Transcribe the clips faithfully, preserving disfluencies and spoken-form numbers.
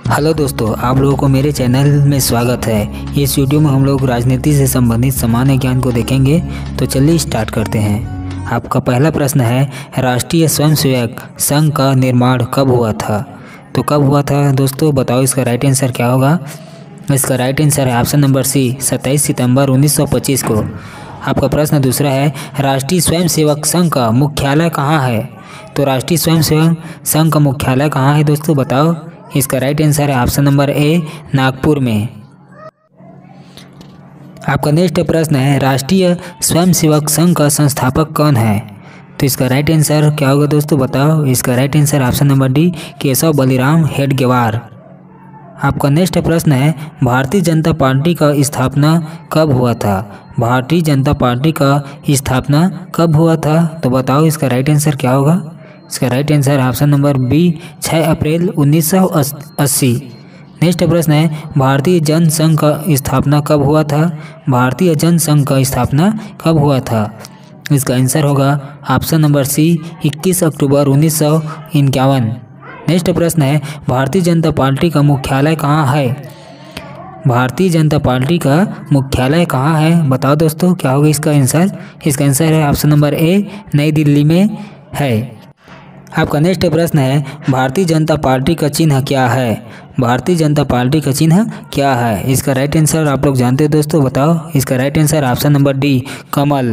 Hello दोस्तों, आप लोगों को मेरे चैनल में स्वागत है। इस वीडियो में हम लोग राजनीति से संबंधित सामान्य ज्ञान को देखेंगे। तो चलिए स्टार्ट करते हैं। आपका पहला प्रश्न है, राष्ट्रीय स्वयंसेवक संघ का निर्माण कब हुआ था? तो कब हुआ था दोस्तों, बताओ इसका राइट आंसर क्या होगा। इसका राइट आंसर है ऑप्शन नंबर सी, सत्ताईस सितंबर उन्नीस सौ पच्चीस को। आपका प्रश्न दूसरा है, राष्ट्रीय स्वयंसेवक संघ का मुख्यालय कहाँ है? तो राष्ट्रीय स्वयंसेवक संघ का मुख्यालय कहाँ है दोस्तों, बताओ। इसका राइट आंसर है ऑप्शन नंबर ए, नागपुर में। आपका नेक्स्ट प्रश्न है, राष्ट्रीय स्वयंसेवक संघ का संस्थापक कौन है? तो इसका राइट आंसर क्या होगा दोस्तों, बताओ। इसका right answer option number D, Keshav Baliram Hedgewar. आपका नेक्स्ट प्रश्न है, भारतीय जनता पार्टी का स्थापना कब हुआ था? भारतीय जनता पार्टी का स्थापना कब हुआ था? तो बताओ इसका राइट आंसर क्या होगा। इसका right answer option number B, छह अप्रैल उन्नीस सौ अस्सी। नेक्स्ट प्रश्न है, भारतीय जन संघ का स्थापना कब हुआ था? भारतीय जन संघ का स्थापना कब हुआ था? इसका आंसर होगा ऑप्शन नंबर सी, इक्कीस अक्टूबर उन्नीस सौ इक्यावन। नेक्स्ट प्रश्न है, भारतीय जनता पार्टी का मुख्यालय कहाँ है? भारतीय जनता पार्टी का मुख्यालय कहाँ है, बताओ दोस्तों, क्या होगा इसका आंसर। इसका आंसर है ऑप्शन नंबर ए, नई दिल्ली में है। आपका नेक्स्ट प्रश्न है, भारतीय जनता पार्टी का चिन्ह क्या है? भारतीय जनता पार्टी का चिन्ह क्या है? इसका राइट आंसर आप लोग जानते हो दोस्तों, बताओ। इसका right answer option number D, कमल।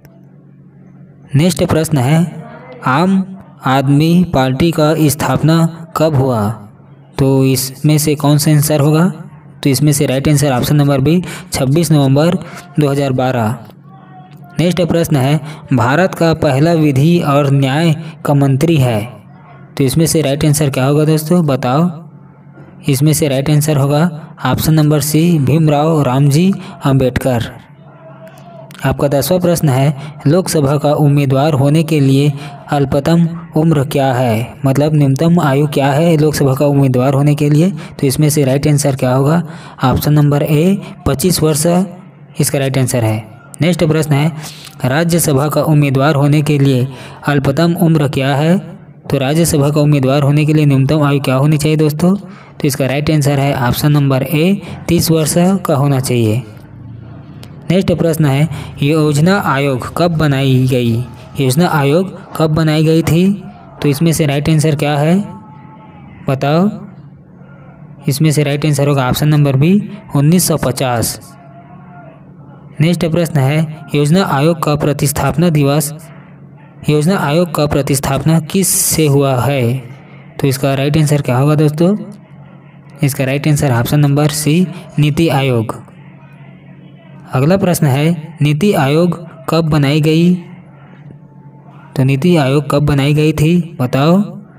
नेक्स्ट प्रश्न है, आम आदमी पार्टी का स्थापना कब हुआ? तो इसमें से कौन सा आंसर होगा? तो इसमें से right answer option number B, छब्बीस नवंबर दो हज़ार बारह। नेक्स्ट प्रश्न है, भारत का पहला विधि और न्याय का मंत्री है? तो इसमें से राइट आंसर क्या होगा दोस्तों, बताओ। इसमें से राइट आंसर होगा option number C, Bhimrao Ramji Ambedkar. आपका दसवां प्रश्न है, लोकसभा का उम्मीदवार होने के लिए अल्पतम उम्र क्या है? मतलब न्यूनतम आयु क्या है लोकसभा का उम्मीदवार होने के लिए? तो इसमें से राइट आंसर क्या होगा। ऑप्शन नंबर ए, पच्चीस वर्ष इसका राइट आंसर है। नेक्स्ट प्रश्न है, राज्यसभा का उम्मीदवार होने के लिए अल्पतम उम्र क्या है? तो राज्यसभा का उम्मीदवार होने के लिए न्यूनतम आयु क्या होनी चाहिए दोस्तों? तो इसका राइट आंसर है ऑप्शन नंबर ए, तीस वर्ष का होना चाहिए। नेक्स्ट प्रश्न है, योजना आयोग कब बनाई गई? योजना आयोग कब बनाई गई थी? तो इसमें से राइट आंसर क्या है, बताओ। इसमें से राइट आंसर होगा ऑप्शन नंबर बी, उन्नीस सौ पचास। नेक्स्ट प्रश्न है, योजना आयोग का प्रतिस्थापना दिवस योजना आयोग का प्रतिस्थापना किस से हुआ है? तो इसका राइट आंसर क्या होगा दोस्तों। इसका right answer option number C, Niti Aayog. अगला प्रश्न है, नीति आयोग कब बनाई गई? तो नीति आयोग कब बनाई गई थी, बताओ।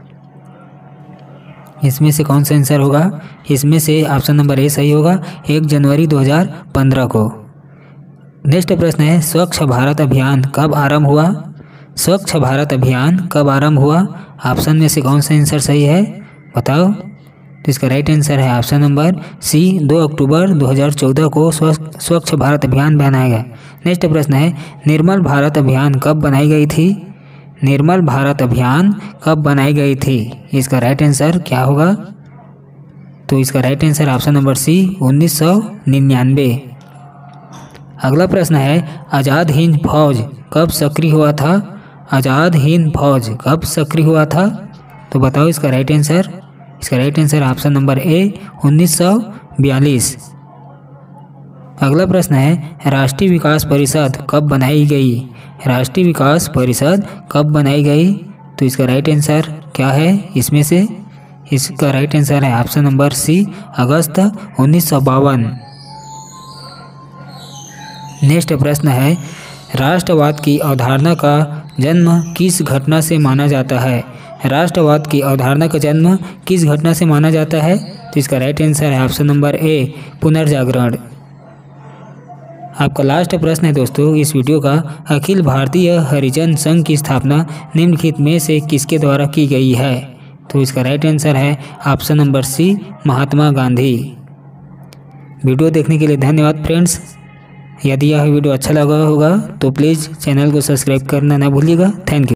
इसमें से कौन सा आंसर होगा। इसमें से ऑप्शन नंबर ए सही होगा, एक जनवरी दो हज़ार पंद्रह को। नेक्स्ट प्रश्न है, स्वच्छ भारत अभियान कब आरंभ हुआ? स्वच्छ भारत अभियान कब आरंभ हुआ? ऑप्शन में से कौन सा आंसर सही है, बताओ। तो इसका राइट आंसर है ऑप्शन नंबर सी, दो अक्टूबर दो हज़ार चौदह को स्वच्छ भारत अभियान बनाया गया। नेक्स्ट प्रश्न है, निर्मल भारत अभियान कब बनाई गई थी? निर्मल भारत अभियान कब बनाई गई थी? इसका राइट आंसर क्या होगा। तो इसका right answer option number C, उन्नीस सौ निन्यानवे। अगला प्रश्न है, आज़ाद हिंद फौज कब सक्रिय हुआ था? आज़ाद हिंद फौज कब सक्रिय हुआ था? तो बताओ इसका राइट आंसर। इसका right answer option number A, उन्नीस सौ बयालीस। अगला प्रश्न है, राष्ट्रीय विकास परिषद कब बनाई गई? राष्ट्रीय विकास परिषद कब बनाई गई? तो इसका राइट आंसर क्या है इसमें से। इसका राइट आंसर है ऑप्शन नंबर सी, अगस्त उन्नीस सौ बावन। नेक्स्ट प्रश्न है, राष्ट्रवाद की अवधारणा का जन्म किस घटना से माना जाता है? राष्ट्रवाद की अवधारणा का जन्म किस घटना से माना जाता है? तो इसका राइट आंसर है ऑप्शन नंबर ए, पुनर्जागरण। आपका लास्ट प्रश्न है दोस्तों इस वीडियो का, अखिल भारतीय हरिजन संघ की स्थापना निम्नलिखित में से किसके द्वारा की गई है? तो इसका राइट आंसर है option number C, Mahatma Gandhi. Video देखने के लिए धन्यवाद फ्रेंड्स। यदि यह वीडियो अच्छा लगा होगा तो प्लीज़ चैनल को सब्सक्राइब करना ना भूलिएगा। Thank you.